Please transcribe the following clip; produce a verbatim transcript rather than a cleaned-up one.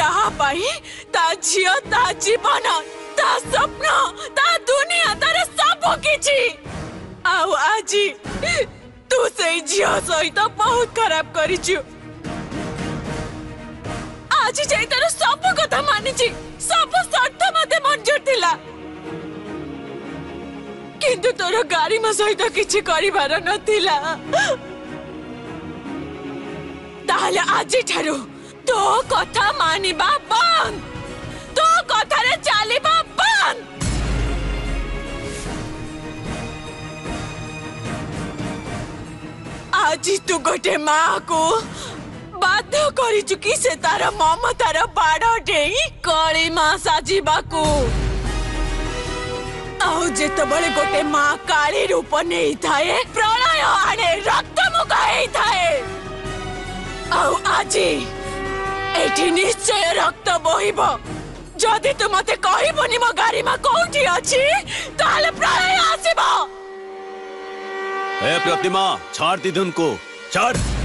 ताई ता झियो ता जीवन ता स्वप्न ता दुनिया तार सब किछि आउ आजी तू से झियो सहित बहुत खराब करिछु। आज जाई तार सब कथा मानिछि, सब शर्त मते मंजूर थिला, किंतु तोर गाड़ी म सहित किछि करिबार नथिला। ताहले आज ठारू तो कथा मानिबा बंद, तो कथा रे चलिबा बंद। आज तू गोटे माँ को बाध्य करी चुकी से तार ममतार बाड़ डेई कली माँ साजिबाकू। आउ जेतबळे गोटे माँ काली रूप नहीं थाए, प्रलय आने रक्त मुख हेई थाए। आउ आजी एठी निश्चय रक्त बोहिब। जदि तू मते कहबोनी मो गाड़ी मा कोठी अछि ताले प्रलय आसीबो। ए प्रतिमा छाड़ दी धुन को, छाड़।